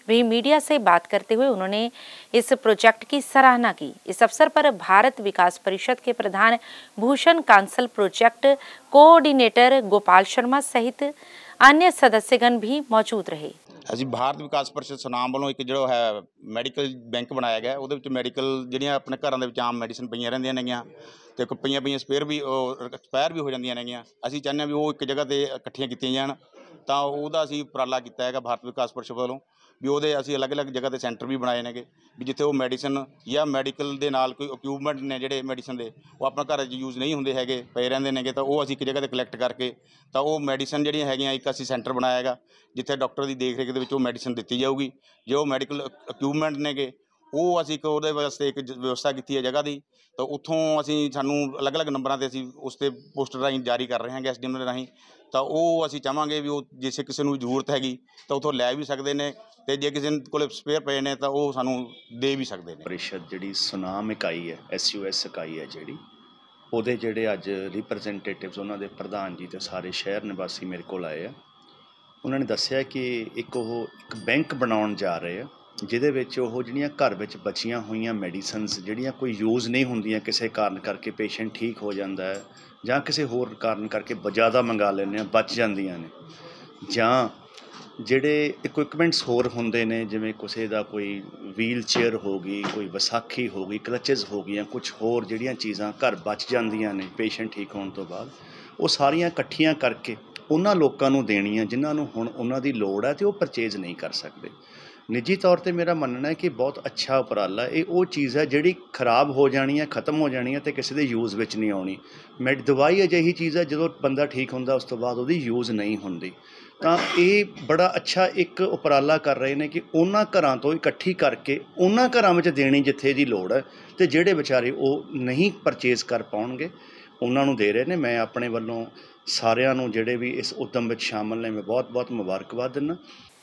वहीं मीडिया से बात करते हुए उन्होंने इस प्रोजेक्ट की सराहना की। इस अवसर पर भारत विकास परिषद के प्रधान भूषण कांसल, प्रोजेक्ट कोऑर्डिनेटर गोपाल शर्मा सहित अन्य सदस्यगण भी मौजूद रहे। ਅਸੀਂ ਭਾਰਤ ਵਿਕਾਸ ਪਰਿਸ਼ਦ ਸੁਨਾਮ ਵੱਲੋਂ ਇੱਕ ਜਿਹੜਾ ਹੈ ਮੈਡੀਕਲ ਬੈਂਕ ਬਣਾਇਆ ਗਿਆ, ਉਹਦੇ ਵਿੱਚ ਮੈਡੀਕਲ ਜਿਹੜੀਆਂ ਆਪਣੇ ਘਰਾਂ ਦੇ ਵਿੱਚ ਆਮ ਮੈਡੀਸਨ ਪਈਆਂ ਰਹਿੰਦੀਆਂ ਨੇਗੀਆਂ ਤੇ ਪਈਆਂ ਪਈਆਂ ਸਪੇਅਰ ਵੀ ਐਕਸਪਾਇਰ ਵੀ ਹੋ ਜਾਂਦੀਆਂ ਨੇਗੀਆਂ। ਅਸੀਂ ਚਾਹੁੰਦੇ ਹਾਂ ਵੀ ਉਹ ਇੱਕ ਜਗ੍ਹਾ ਤੇ ਇਕੱਠੀਆਂ ਕੀਤੀਆਂ ਜਾਣ, ਤਾਂ ਉਹਦਾ ਅਸੀਂ ਉਪਰਾਲਾ ਕੀਤਾ ਹੈਗਾ ਭਾਰਤ ਵਿਕਾਸ ਪਰਿਸ਼ਦ ਵੱਲੋਂ ਵੀ ਉਹਦੇ ਅਸੀਂ ਅਲੱਗ-ਅਲੱਗ ਜਗ੍ਹਾ ਤੇ ਸੈਂਟਰ ਵੀ ਬਣਾਏ ਨੇਗੇ ਵੀ ਜਿੱਥੇ ਉਹ ਮੈਡੀਸਨ ਜਾਂ ਮੈਡੀਕਲ ਦੇ ਨਾਲ ਕੋਈ ਇਕਵਿਪਮੈਂਟ ਨੇ ਜਿਹੜੇ ਮੈਡੀਸਨ ਦੇ ਉਹ ਆਪਣਾ ਘਰ 'ਚ ਯੂਜ਼ ਨਹੀਂ ਹੁੰਦੇ ਹੈਗੇ, ਪਏ ਰਹਿੰਦੇ ਨੇਗੇ, ਤਾਂ ਉਹ ਅਸੀਂ ਇੱਕ ਜਗ੍ਹਾ ਤੇ ਕਲੈਕਟ ਕਰਕੇ ਤਾਂ ਉਹ ਮੈਡੀਸਨ ਜਿਹੜੀਆਂ ਹੈਗੀਆਂ ਇੱਕ ਅਸੀਂ ਸੈਂਟਰ ਬਣਾਇਆ ਹੈਗਾ ਜਿੱਥੇ ਡਾਕਟਰ ਦੀ ਦੇਖ ਰੇਖ ਦੇ ਵਿੱਚ ਉਹ ਮੈਡੀਸਨ ਦਿੱਤੀ ਜਾਊਗੀ। ਜੋ ਮੈਡੀਕਲ ਇਕਵਿਪਮੈਂਟ ਨੇਗੇ ਉਹ ਅਸੀਂ ਇੱਕ ਉਹਦੇ ਵਾਸਤੇ ਇੱਕ ਵਿਵਸਥਾ ਕੀਤੀ ਹੈ ਜਗ੍ਹਾ ਦੀ, ਤਾਂ ਉੱਥੋਂ ਅਸੀਂ ਸਾਨੂੰ ਅਲੱਗ-ਅਲੱਗ ਨੰਬਰਾਂ 'ਤੇ ਅਸੀਂ ਉਸ 'ਤੇ ਪੋਸਟਰ ਰਾਹੀਂ ਜਾਰੀ ਕਰ ਰਹੇ ਹਾਂ ਐਸ ਡੀ ਐਮ ਦੇ ਰਾਹੀਂ, ਤਾਂ ਉਹ ਅਸੀਂ ਚਾਹਾਂਗੇ ਵੀ ਉਹ ਜੇ ਕਿਸੇ ਨੂੰ ਜ਼ਰੂਰਤ ਹੈਗੀ ਤਾਂ ਉੱਥੋਂ ਲੈ ਵੀ ਸਕਦੇ ਨੇ ਤੇ ਜੇ ਕਿਸੇ ਕੋਲ ਸਪੇਅਰ ਪਏ ਨੇ ਤਾਂ ਉਹ ਸਾਨੂੰ ਦੇ ਵੀ ਸਕਦੇ ਨੇ। परिषद ਜਿਹੜੀ ਸੁਨਾਮ ਇਕਾਈ ਹੈ, ਐਸ ਯੂ ਐਸ ਇਕਾਈ ਹੈ ਜਿਹੜੀ, ਉਹਦੇ ਜਿਹੜੇ ਅੱਜ ਰਿਪਰੈਜ਼ੈਂਟੇਟਿਵਸ ਉਹਨਾਂ ਦੇ ਪ੍ਰਧਾਨ ਜੀ ਤੇ ਸਾਰੇ ਸ਼ਹਿਰ ਨਿਵਾਸੀ ਮੇਰੇ ਕੋਲ ਆਏ ਆ। ਉਹਨਾਂ ਨੇ ਦੱਸਿਆ ਕਿ ਇੱਕ ਉਹ ਇੱਕ ਬੈਂਕ ਬਣਾਉਣ ਜਾ ਰਹੇ ਆ ਜਿਹਦੇ ਵਿੱਚ ਉਹ ਜਿਹੜੀਆਂ ਘਰ ਵਿੱਚ ਬਚੀਆਂ ਹੋਈਆਂ ਮੈਡੀਸਨਸ ਜਿਹੜੀਆਂ ਕੋਈ ਯੂਜ਼ ਨਹੀਂ ਹੁੰਦੀਆਂ, ਕਿਸੇ ਕਾਰਨ ਕਰਕੇ ਪੇਸ਼ੈਂਟ ਠੀਕ ਹੋ ਜਾਂਦਾ ਹੈ ਜਾਂ ਕਿਸੇ ਹੋਰ ਕਾਰਨ ਕਰਕੇ ਜ਼ਿਆਦਾ ਮੰਗਾ ਲੈਂਦੇ ਆ, ਬਚ ਜਾਂਦੀਆਂ ਨੇ, ਜਾਂ ਜਿਹੜੇ ਇਕਵਿਪਮੈਂਟਸ ਹੋਰ ਹੁੰਦੇ ਨੇ ਜਿਵੇਂ ਕਿਸੇ ਦਾ ਕੋਈ ਵੀਲ ਚੇਅਰ ਹੋ ਗਈ, ਕੋਈ ਵਿਸਾਖੀ ਹੋ ਗਈ, ਕਲਚਸ ਹੋ ਗਈਆਂ, ਕੁਛ ਹੋਰ ਜਿਹੜੀਆਂ ਚੀਜ਼ਾਂ ਘਰ ਬਚ ਜਾਂਦੀਆਂ ਨੇ ਪੇਸ਼ੈਂਟ ਠੀਕ ਹੋਣ ਤੋਂ ਬਾਅਦ, ਉਹ ਸਾਰੀਆਂ ਇਕੱਠੀਆਂ ਕਰਕੇ ਉਹਨਾਂ ਲੋਕਾਂ ਨੂੰ ਦੇਣੀਆਂ ਜਿਨ੍ਹਾਂ ਨੂੰ ਹੁਣ ਉਹਨਾਂ ਦੀ ਲੋੜ ਹੈ ਤੇ ਉਹ ਪਰਚੇਜ਼ ਨਹੀਂ ਕਰ ਸਕਦੇ। ਨਿੱਜੀ ਤੌਰ 'ਤੇ ਮੇਰਾ ਮੰਨਣਾ ਹੈ ਕਿ ਬਹੁਤ ਅੱਛਾ ਉਪਰਾਲਾ ਇਹ ਉਹ ਚੀਜ਼ ਹੈ ਜਿਹੜੀ ਖਰਾਬ ਹੋ ਜਾਣੀ ਹੈ, ਖਤਮ ਹੋ ਜਾਣੀ ਹੈ ਅਤੇ ਕਿਸੇ ਦੇ ਯੂਜ਼ ਵਿੱਚ ਨਹੀਂ ਆਉਣੀ। ਮੈਡ ਦਵਾਈ ਅਜਿਹੀ ਚੀਜ਼ ਹੈ ਜਦੋਂ ਬੰਦਾ ਠੀਕ ਹੁੰਦਾ ਉਸ ਤੋਂ ਬਾਅਦ ਉਹਦੀ ਯੂਜ਼ ਨਹੀਂ ਹੁੰਦੀ, ਤਾਂ ਇਹ ਬੜਾ ਅੱਛਾ ਇੱਕ ਉਪਰਾਲਾ ਕਰ ਰਹੇ ਨੇ ਕਿ ਉਹਨਾਂ ਘਰਾਂ ਤੋਂ ਇਕੱਠੀ ਕਰਕੇ ਉਹਨਾਂ ਘਰਾਂ ਵਿੱਚ ਦੇਣੀ ਜਿੱਥੇ ਦੀ ਲੋੜ ਹੈ, ਅਤੇ ਜਿਹੜੇ ਵਿਚਾਰੇ ਉਹ ਨਹੀਂ ਪਰਚੇਜ਼ ਕਰ ਪਾਉਣਗੇ ਉਹਨਾਂ ਨੂੰ ਦੇ ਰਹੇ ਨੇ। ਮੈਂ ਆਪਣੇ ਵੱਲੋਂ ਸਾਰਿਆਂ ਨੂੰ ਜਿਹੜੇ ਵੀ इस उद्यम में शामिल ने मैं बहुत बहुत मुबारकबाद देना।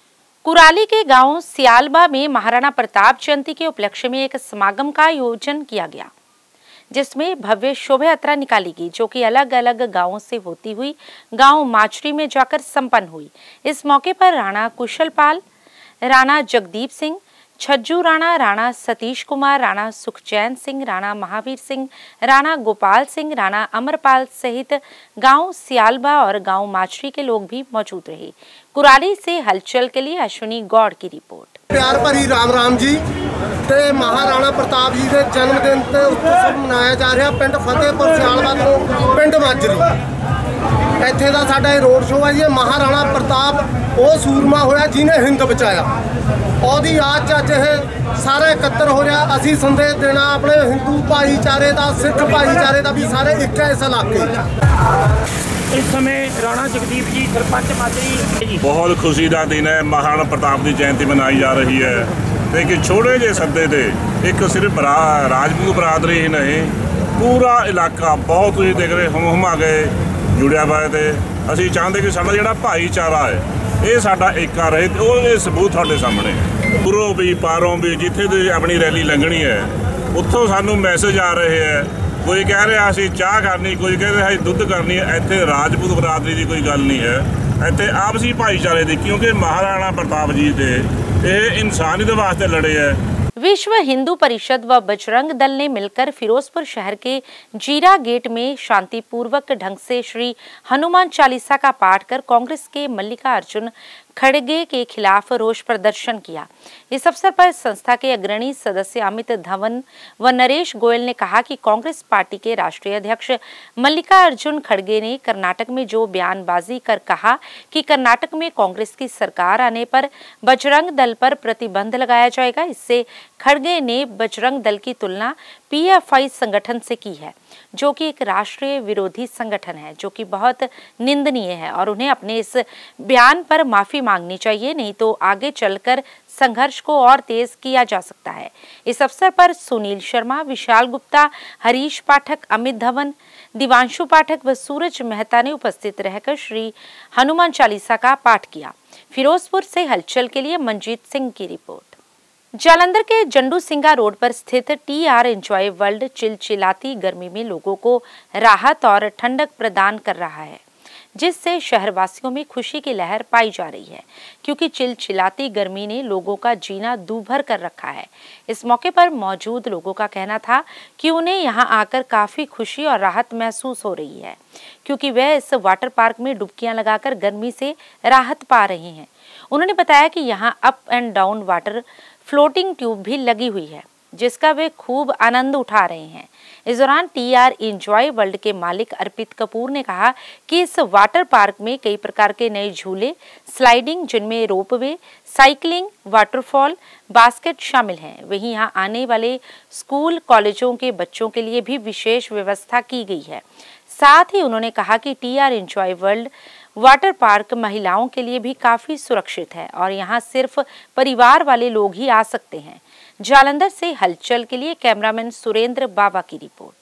कुराली के गांव सियालबा में महाराणा प्रताप जयंती के उपलक्ष्य में एक समागम का आयोजन किया गया जिसमें भव्य शोभा यात्रा निकाली गई जो कि अलग अलग गांवों से होती हुई गांव माचरी में जाकर संपन्न हुई। इस मौके पर राणा कुशलपाल, राणा जगदीप सिंह, छज्जू राणा, राणा सतीश कुमार, राणा सुखचैन सिंह, राणा महावीर सिंह, राणा गोपाल सिंह, राणा अमरपाल सहित गांव सियालबा और गांव माचरी के लोग भी मौजूद रहे। कुराली से हलचल के लिए अश्विनी गौड़ की रिपोर्ट। प्यार भरी राम राम जी ते महाराणा प्रताप जी के जन्मदिन ते उत्सव मनाया जा रहा पिंड फतेहपुर सियालबा तो पिंड माजरी। ਇੱਥੇ ਦਾ ਸਾਡਾ ਇਹ ਰੋਡ ਸ਼ੋਅ ਹੈ ਜੀ। ਮਹਾਰਾਣਾ ਪ੍ਰਤਾਪ ਉਹ ਸੂਰਮਾ ਹੋਇਆ ਜਿਹਨੇ ਹਿੰਦ ਬਚਾਇਆ, ਉਹਦੀ ਯਾਦ 'ਚ ਅੱਜ ਇਹ ਸਾਰਾ ਇਕੱਤਰ ਹੋ ਰਿਹਾ। ਅਸੀਂ ਸੰਦੇਸ਼ ਦੇਣਾ ਆਪਣੇ ਹਿੰਦੂ ਭਾਈਚਾਰੇ ਦਾ, ਸਿੱਖ ਭਾਈਚਾਰੇ ਦਾ ਵੀ ਸਾਰੇ ਇੱਕ ਇਸ ਇਲਾਕੇ 'ਚ। ਇਸ ਸਮੇਂ ਰਾਣਾ ਜਗਦੀਪ ਜੀ ਸਰਪੰਚ ਮਾਜਰੀ ਜੀ। ਬਹੁਤ ਖੁਸ਼ੀ ਦਾ ਦਿਨ ਹੈ। ਮਹਾਰਾਣਾ ਪ੍ਰਤਾਪ ਦੀ ਜਯੰਤੀ ਮਨਾਈ ਜਾ ਰਹੀ ਹੈ ਤੇ ਕਿ ਛੋਟੇ ਜਿਹੇ ਸੱਦੇ ਤੇ ਇੱਕ ਸਿਰਫ ਰਾਜਪੂਤ ਬਰਾਦਰੀ ਹੀ ਨਹੀਂ, ਪੂਰਾ ਇਲਾਕਾ ਬਹੁਤ ਤੁਸੀਂ ਦੇਖ ਰਹੇ ਹੁਮ ਹੁਮਾ ਕੇ ਜੁੜਿਆ ਹੋਇਆ ਤੇ ਅਸੀਂ ਚਾਹੁੰਦੇ ਕਿ ਸਾਡਾ ਜਿਹੜਾ ਭਾਈਚਾਰਾ ਹੈ ਇਹ ਸਾਡਾ ਏਕਾ ਰਹੇ ਤੇ ਉਹ ਇਹ ਸਬੂਤ ਤੁਹਾਡੇ ਸਾਹਮਣੇ ਪੂਰੋਂ ਵੀ ਪਾਰੋਂ ਵੀ ਜਿੱਥੇ ਦੀ ਆਪਣੀ ਰੈਲੀ ਲੰਘਣੀ ਹੈ ਉੱਥੋਂ ਸਾਨੂੰ ਮੈਸੇਜ ਆ ਰਹੇ ਹੈ। ਕੋਈ ਕਹਿ ਰਿਹਾ ਅਸੀਂ ਚਾਹ ਕਰਨੀ, ਕੋਈ ਕਹਿ ਰਿਹਾ ਅਸੀਂ ਦੁੱਧ ਕਰਨੀ ਹੈ। ਇੱਥੇ ਰਾਜਪੂਤ ਬਰਾਦਰੀ ਦੀ ਕੋਈ ਗੱਲ ਨਹੀਂ ਹੈ, ਇੱਥੇ ਆਪਸੀ ਭਾਈਚਾਰੇ ਦੀ, ਕਿਉਂਕਿ ਮਹਾਰਾਣਾ ਪ੍ਰਤਾਪ ਜੀ ਦੇ ਇਹ ਇਨਸਾਨੀਅਤ ਵਾਸਤੇ लड़े है। विश्व हिंदू परिषद व बजरंग दल ने मिलकर फिरोजपुर शहर के जीरा गेट में शांतिपूर्वक ढंग से श्री हनुमान चालीसा का पाठ कर कांग्रेस के मल्लिकार्जुन खड़गे के खिलाफ रोष प्रदर्शन किया। इस अवसर पर संस्था के अग्रणी सदस्य अमित धवन व नरेश गोयल ने कहा कि कांग्रेस पार्टी के राष्ट्रीय अध्यक्ष मल्लिकार्जुन खड़गे ने कर्नाटक में जो बयानबाजी कर कहा कि कर्नाटक में कांग्रेस की सरकार आने पर बजरंग दल पर प्रतिबंध लगाया जाएगा, इससे खड़गे ने बजरंग दल की तुलना पीएफआई संगठन से की है जो कि एक राष्ट्रीय विरोधी संगठन है, जो कि बहुत निंदनीय है और उन्हें अपने इस बयान पर माफी मांगनी चाहिए, नहीं तो आगे चलकर संघर्ष को और तेज किया जा सकता है। इस अवसर पर सुनील शर्मा, विशाल गुप्ता, हरीश पाठक, अमित धवन, दिवांशु पाठक व सूरज मेहता ने उपस्थित रहकर श्री हनुमान चालीसा का पाठ किया। फिरोजपुर से हलचल के लिए मंजीत सिंह की रिपोर्ट। जालंधर के जंडू सिंगा रोड पर स्थित टी आर एंजॉय वर्ल्ड चिलचिलाती गर्मी में लोगों को राहत और ठंडक प्रदान कर रहा है। जिससे शहरवासियों में खुशी की लहर पाई जा रही है, क्योंकि चिलचिलाती गर्मी ने लोगों का जीना दूभर कर रखा है। इस मौके पर मौजूद लोगों का कहना था कि उन्हें यहां आकर काफी खुशी और राहत महसूस हो रही है, क्योंकि वे इस वाटर पार्क में डुबकियां लगाकर गर्मी से राहत पा रहे हैं। उन्होंने बताया कि यहाँ up and down water floating tube भी लगी हुई है, जिसका वे खूब आनंद उठा रहे हैं। इस दौरान टी आर एंजॉय वर्ल्ड के मालिक अर्पित कपूर ने कहा कि इस वाटर पार्क में कई प्रकार के नए झूले, स्लाइडिंग, जिनमें रोपवे, साइकिलिंग, वाटरफॉल, बास्केट शामिल हैं। वहीं यहाँ आने वाले स्कूल कॉलेजों के बच्चों के लिए भी विशेष व्यवस्था की गई है। साथ ही उन्होंने कहा कि T R enjoy world water park महिलाओं के लिए भी काफी सुरक्षित है और यहाँ सिर्फ परिवार वाले लोग ही आ सकते हैं। जालंधर से हलचल के लिए कैमरामैन सुरेंद्र बाबा की रिपोर्ट।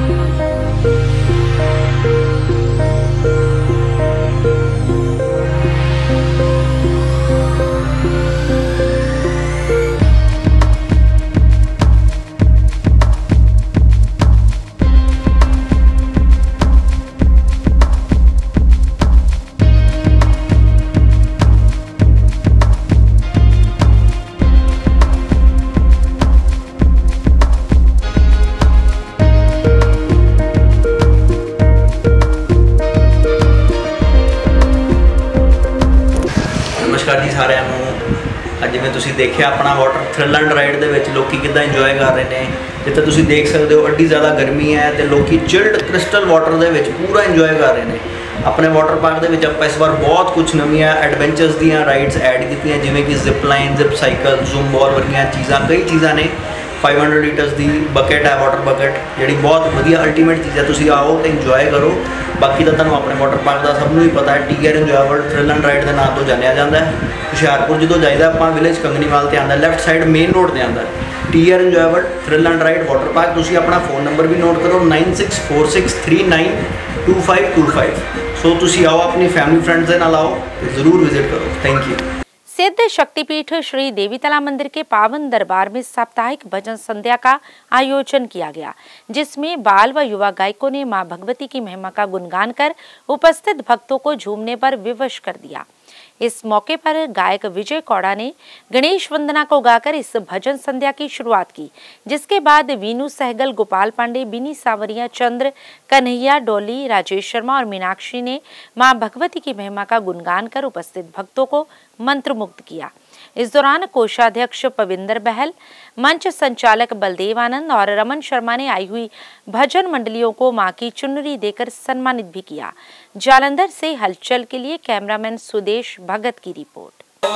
ਸਾਰਿਆਂ ਨੂੰ ਅੱਜ ਜਿਵੇਂ ਤੁਸੀਂ ਦੇਖਿਆ ਆਪਣਾ ਵਾਟਰ ਥ੍ਰਿਲ ਐਂਡ ਰਾਈਡ ਦੇ ਵਿੱਚ ਲੋਕੀ ਕਿੱਦਾਂ ਇੰਜੋਏ ਕਰ ਰਹੇ ਨੇ। ਜਿੱਥੇ ਤੁਸੀਂ ਦੇਖ ਸਕਦੇ ਹੋ ਅੱਡੀ ਜ਼ਿਆਦਾ ਗਰਮੀ ਹੈ ਤੇ ਲੋਕੀ ਚਿਲਡ ਕ੍ਰਿਸਟਲ ਵਾਟਰ ਦੇ ਵਿੱਚ ਪੂਰਾ ਇੰਜੋਏ ਕਰ ਰਹੇ ਨੇ। ਆਪਣੇ ਵਾਟਰ ਪਾਰਕ ਦੇ ਵਿੱਚ ਆਪਾਂ ਇਸ ਵਾਰ ਬਹੁਤ ਕੁਝ ਨਵੀਆਂ ਐਡਵੈਂਚਰਸ ਦੀਆਂ ਰਾਈਡਸ ਐਡ ਕੀਤੀਆਂ, ਜਿਵੇਂ ਕਿ zip line, zip cycle, zoom ball ਵਰਗੀਆਂ ਚੀਜ਼ਾਂ, ਕਈ ਚੀਜ਼ਾਂ ਨੇ। फाइव हंड्रेड लीटर्स की बकेट है वाटर बकेट, जी बहुत वधिया अल्टीमेट चीज़ है। तुम आओ तो इंजॉय करो। बाकी तो तुम अपने वाटर पार्क का सबनों ही पता है, T R enjoy world thrill and ride के नाम तो जानिया जाता है। हुशियारपुर जो जाइए आप विलेज कंगनीवाल से आता, लैफ्ट साइड मेन रोड से आता T R enjoy world thrill and ride water park. तुम अपना फोन नंबर भी नोट करो nine six four six three nine two five two five. So तुम आओ अपनी फैमिली फ्रेंड्स के नाल आओ तो जरूर विजिट करो। Thank you. सिद्ध शक्तिपीठ श्री देवीतला मंदिर के पावन दरबार में साप्ताहिक भजन संध्या का आयोजन किया गया, जिसमें बाल व युवा गायकों ने मां भगवती की महिमा का गुणगान कर उपस्थित भक्तों को झूमने पर विवश कर दिया। इस मौके पर गायक विजय कौड़ा ने गणेश वंदना को गाकर इस भजन संध्या की शुरुआत की, जिसके बाद वीनू सहगल, गोपाल पांडे, बिनी सावरिया, चंद्र, कन्हैया, डोली, राजेश शर्मा और मीनाक्षी ने मां भगवती की महिमा का गुणगान कर उपस्थित भक्तों को मंत्रमुग्ध किया। इस दौरान कोषाध्यक्ष पविंदर बहल, मंच संचालक बलदेव आनंद और रमन शर्मा ने आई हुई भजन मंडलियों को मां की चुनरी देकर सम्मानित भी किया। जालंधर से हलचल के लिए कैमरामैन सुदेश भगत की रिपोर्ट।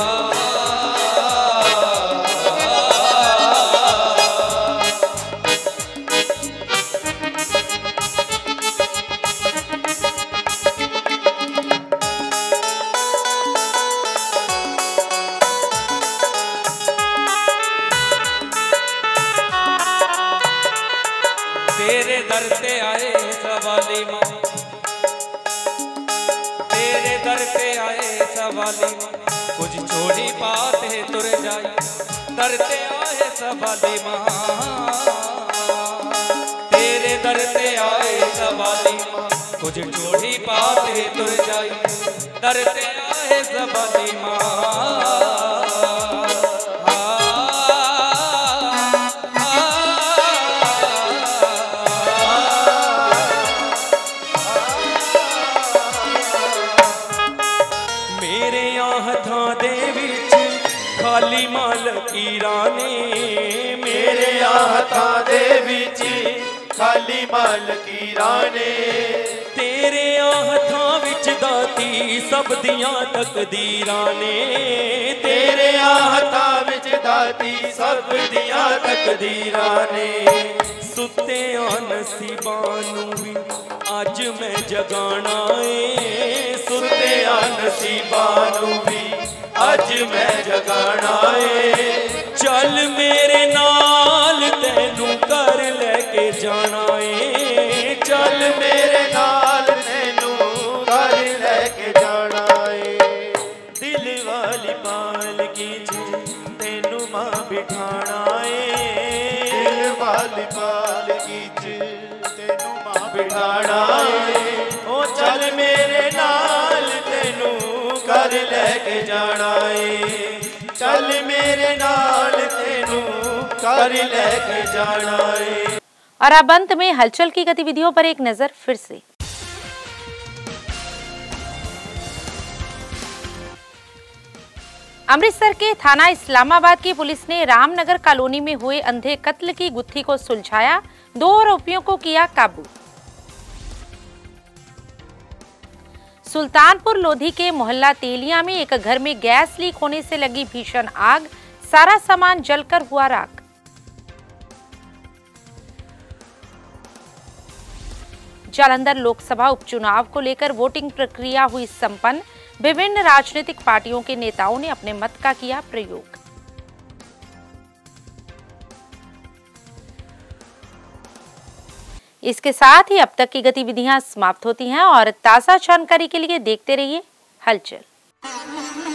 तेरे दर पे आए सवाली माँ, तेरे दर पे आए सवाली माँ, कुछ छोड़ी पाते तुर जाए। दर पे आए सवाली माँ, तेरे दर पे आए सवाली माँ, कुछ छोड़ी पाते तुर जाए। दर पे आए सवाली माँ। खाली माल की रानी मेरे हाथां दे विच, खाली माल की रानी तेरे हाथां विच दाती सब दियां तकदीरां ने। तेरे हाथां विच दाती सब दियां तकदीरां ने। सुते नसीबां नूं भी अज मैं जगाना है, सुते नसीबां नूं भी अज मैं जगाना है। चल मेरे नाल तैनू कर लेके जाना है, चल मेरे नाल तैनू कर लेके जाना है। दिल वाली पालकी च तैनू मां बिठाना है, दिल वाली पालकी च तैनू मां बिठाना है। ओ चल मेरे नाल घर लैके जाना है चल मेरे नाल तेनू घर लैके जाना है। और अब अंत में हलचल की गतिविधियों पर एक नजर फिर से। अमृतसर के थाना इस्लामाबाद की पुलिस ने रामनगर कॉलोनी में हुए अंधे कत्ल की गुत्थी को सुलझाया, दो आरोपियों को किया काबू। सुल्तानपुर लोधी के मोहल्ला तेलिया में एक घर में गैस लीक होने से लगी भीषण आग, सारा सामान जलकर हुआ राख। जालंधर लोकसभा उपचुनाव को लेकर वोटिंग प्रक्रिया हुई संपन्न, विभिन्न राजनीतिक पार्टियों के नेताओं ने अपने मत का किया प्रयोग। इसके साथ ही अब तक की गतिविधियां समाप्त होती हैं और ताजा जानकारी के लिए देखते रहिए हलचल।